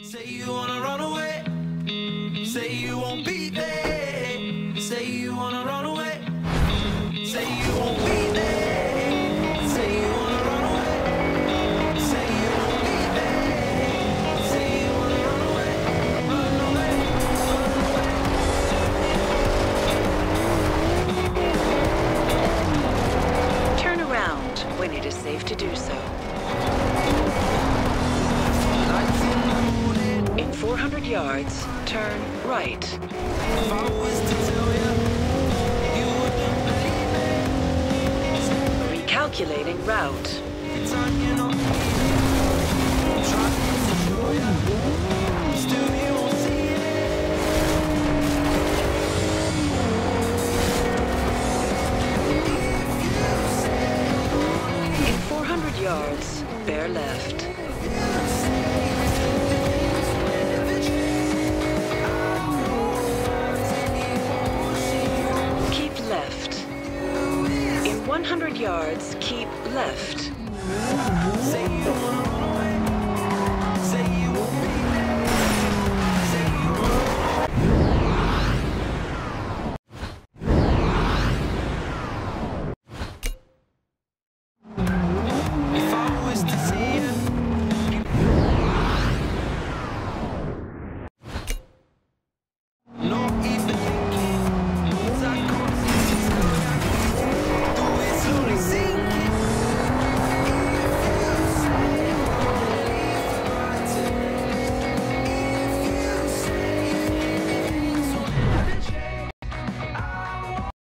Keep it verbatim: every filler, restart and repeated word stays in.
Say you wanna run away. Say you won't be there. Say you wanna run away. Say you won't be there. Say you wanna run away. Say you won't be there. Say you wanna run away. Run away. Run away. Turn around when it is safe to do so. In four hundred yards, turn right. If I was to tell you, you wouldn't believe it. Recalculating route. Every time you're not here, I'm trying to show you. Still you won't see it. In four hundred yards, bear left. one hundred yards, keep left. Say you wanna run away.